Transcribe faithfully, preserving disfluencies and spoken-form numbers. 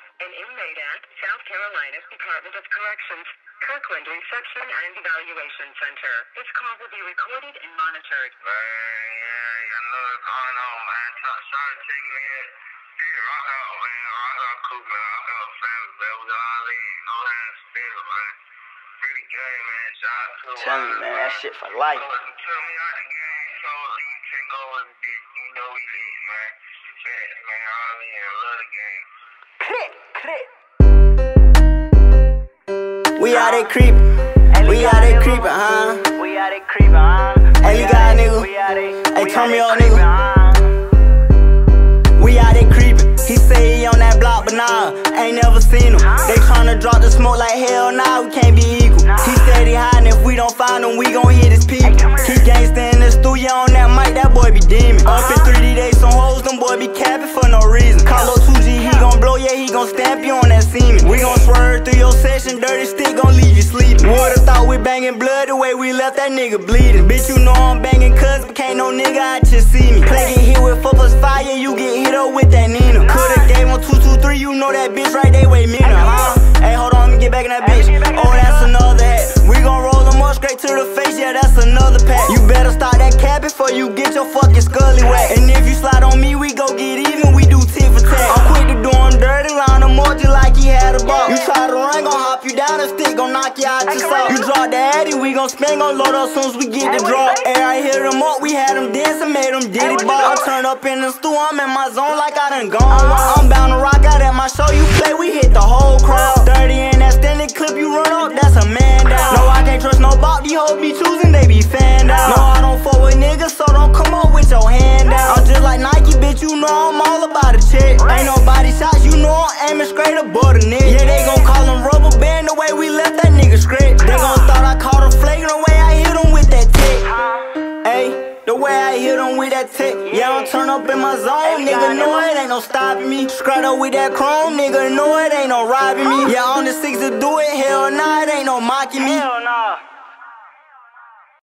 An inmate at South Carolina's Department of Corrections, Kirkland Reception and Evaluation Center. This call will be recorded and monitored. Man, yeah, I know what's going on, man. Try to take me in. Yeah, rock out, man. Rock out, cool, man. Rock out, family, man. We all in. No hands still, man. Really game, man. Shout out to Tell me, man, that shit for life. Tell me out the game, so leave, take over the bitch. You know we lit, man. Fat, man. All in. Love the game. Click, click. We out there creepin'. We out there creepin', huh? We out there creepin', huh? Hey, you got a nigga. We out there. Hey, turn me on, nigga. We out there creepin'. He say he on that block, but nah, ain't never seen him. They tryna drop the smoke like hell, nah, we can't be equal. He said he hiding, if we don't find him, we gon' hit his people. He gangsta in the studio on that mic, that boy be demon. Up in three D days, some hoes, them boy be capping for no reason. Call up two G, he gon' blow, yeah, he gon' stamp you on that semen. We gon' swerve through your session, dirty stick gon' leave you sleeping. Would've thought we banging blood the way we left that nigga bleeding. Bitch, you know I'm banging cuz, but can't no nigga out just see me. Play get hit with four plus five, yeah, you get hit up with that Nina. Coulda gave him two two three, you know that bitch right there way me now, huh? Hey, hold on, let me get back in that bitch. Oh, that's another hat. We gon' roll them up straight to the face, yeah, that's another pack. You better start that cap before you get your fucking scully wet. And if you slide on me, we go get even, we do tit for tat. I'm quick to do him dirty, line him up just like he had a ball. You try to run, gon' hop you down, and stick gon' knock you out your soul. You drop the addy, we gon' spin, gon' load up soon as we get the drop. Hey, I hit him up, we had him dancing, made him diddy ball. I turn up in the stew, I'm in my zone like I done gone wild. I'm bound to rock out at my show, you play, we hit the whole crowd. thirty in that standing clip, you run up, that's a man down. No, I can't trust no bop, these hoes be choosing, they be fanned out. No, I don't fuck with niggas, so don't come up with your hand out. I'm just like Nike, bitch, you know I'm all about a check. Ain't no body shots, you know I'm aiming straight above the neck. Yeah, they gon' call him rubber band the way we left that nigga scratch. They gon' thought I caught a flake the way I hit him with that tech. Ayy, the way I hit him with that tech. Yeah, I don't turn up in my zone, nigga know it ain't no stopping me. Scratch up with that chrome, nigga know it ain't no robbing me. Yeah, on the six to do it, hell nah, it ain't no mocking me. Hell nah.